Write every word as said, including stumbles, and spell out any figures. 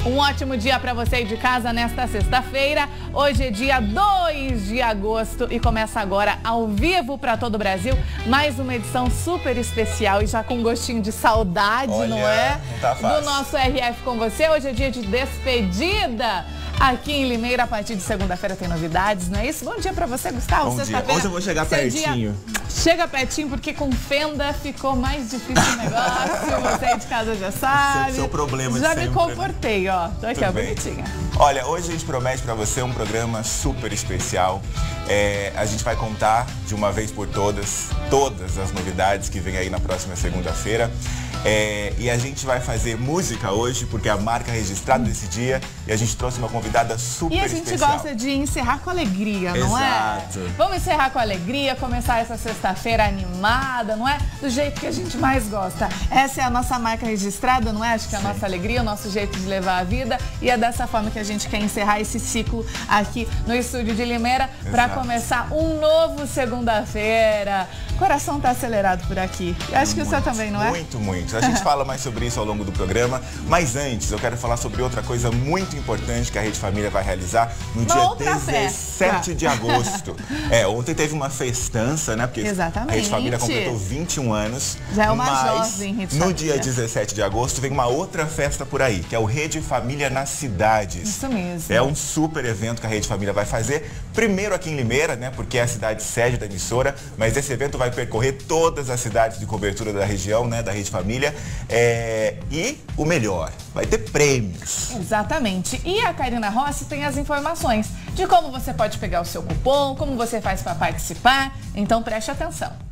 Um ótimo dia para você aí de casa nesta sexta-feira. Hoje é dia dois de agosto e começa agora ao vivo para todo o Brasil mais uma edição super especial e já com gostinho de saudade, Olha, não é? Não tá fácil. Do nosso R F com você. Hoje é dia de despedida. Aqui em Limeira, a partir de segunda-feira tem novidades, não é isso? Bom dia pra você, Gustavo. Bom dia. Hoje eu vou chegar pertinho. Dia... Chega pertinho, porque com fenda ficou mais difícil o negócio. Você aí de casa já sabe. Seu, seu problema Já de me sempre, comportei, né? ó. Tô aqui, ó, bonitinha. Olha, hoje a gente promete pra você um programa super especial. É, a gente vai contar de uma vez por todas, todas as novidades que vem aí na próxima segunda-feira. É, e a gente vai fazer música hoje, porque é a marca registrada desse dia, e a gente trouxe uma convidada super especial. E a gente especial. gosta de encerrar com alegria, não Exato. é? Vamos encerrar com alegria, começar essa sexta-feira animada, não é? Do jeito que a gente mais gosta. Essa é a nossa marca registrada, não é? Acho que é a nossa alegria, o nosso jeito de levar a vida, e é dessa forma que a gente quer encerrar esse ciclo aqui no estúdio de Limeira, para começar um novo segunda-feira. O coração tá acelerado por aqui. Eu acho que muito, o seu também, não é? Muito, muito. A gente fala mais sobre isso ao longo do programa, mas antes eu quero falar sobre outra coisa muito importante que a Rede Família vai realizar no uma dia dezessete de agosto. É, ontem teve uma festança, né? Porque Exatamente. a Rede Família completou vinte e um anos. Já é uma mas jovem Rede no Família. dia dezessete de agosto vem uma outra festa por aí, que é o Rede Família nas Cidades. Isso mesmo. É um super evento que a Rede Família vai fazer, primeiro aqui em Limeira, né? Porque é a cidade sede da emissora, mas esse evento vai percorrer todas as cidades de cobertura da região, né? Da Rede Família. É, e o melhor, vai ter prêmios. Exatamente. E a Karina Rossi tem as informações de como você pode pegar o seu cupom, como você faz para participar. Então preste atenção.